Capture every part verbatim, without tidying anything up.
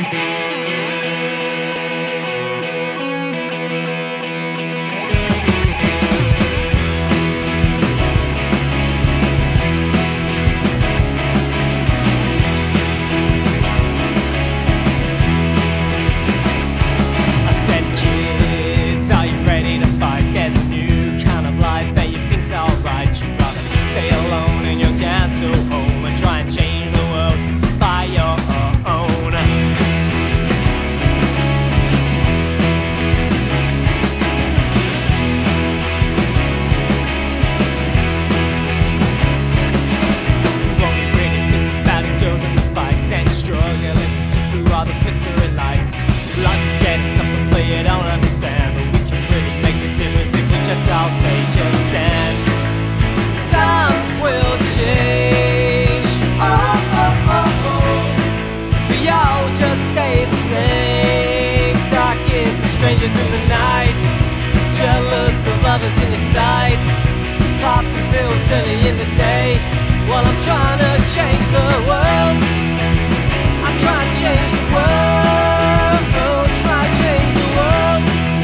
Strangers in the night, jealous of lovers in your sight. Popping pills early in the day, while I'm trying to change the world. I'm trying to change the world, oh, try to change the world.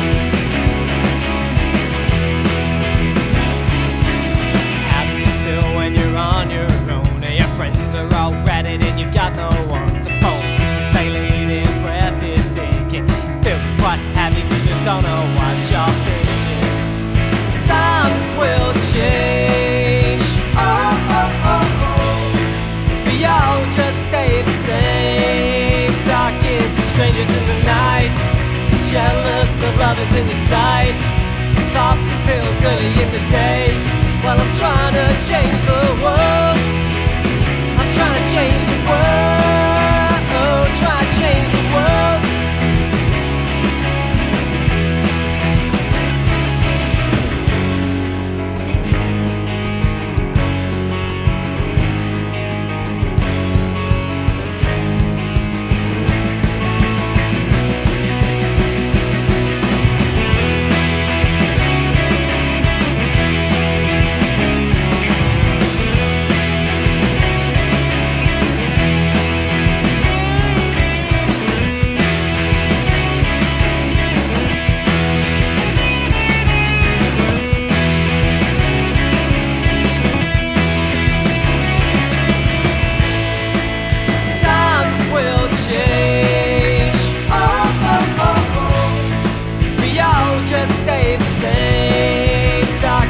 How does it feel when you're on your own, and your friends are all ratted and you've got no one to phone? This dilating breath is stinking. Feel quite happy cause you don't know what you're thinking. Times will change, oh, oh, oh, oh. We all just stay the same. Talking to strangers in the night, jealous of lovers in your sight. Popping pills early in the day, while I'm trying to change the world. I'm trying to change the world, oh, try to change the world.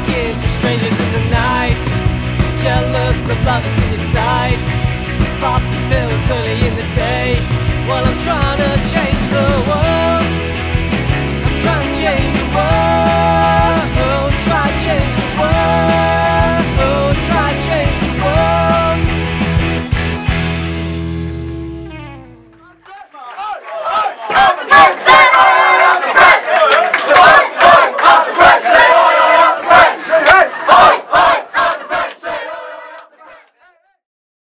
Jealous of lovers in your sight. Pop